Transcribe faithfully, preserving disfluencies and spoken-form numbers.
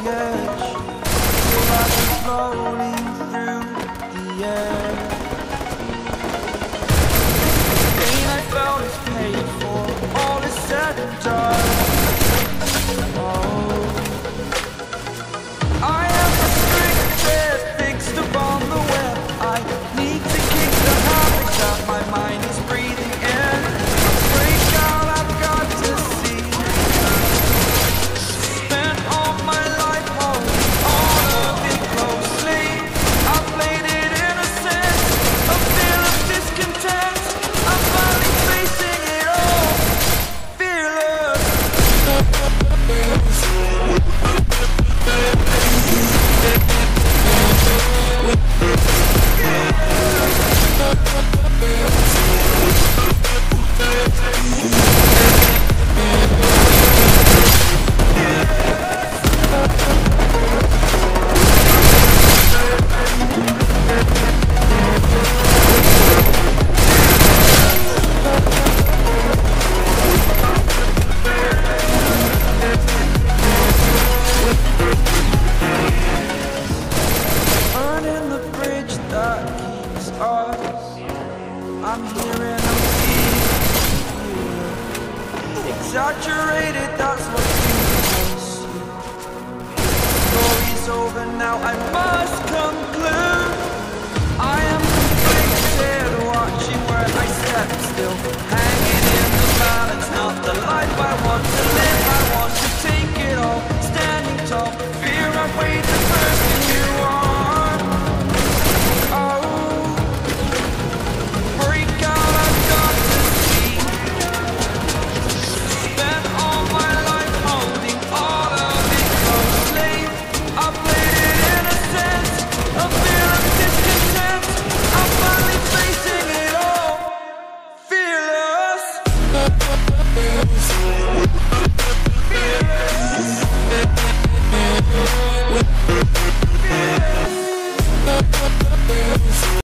edge. Feel like I'm floating through the air. The pain I felt is paid for, all is said and done. Oh, I am restricted, fixed upon the web. I need to kick the habit that my mind is breathing in. Break out, I've got to see. Spent all my life holding all of it closely. I played it innocent, a feel of discontent. I'm finally facing it all, fearless. Burning the bridge that keeps us. I'm hearing, I'm seeing you. Exaggerated, that's what you see. Story's over now, I must conclude.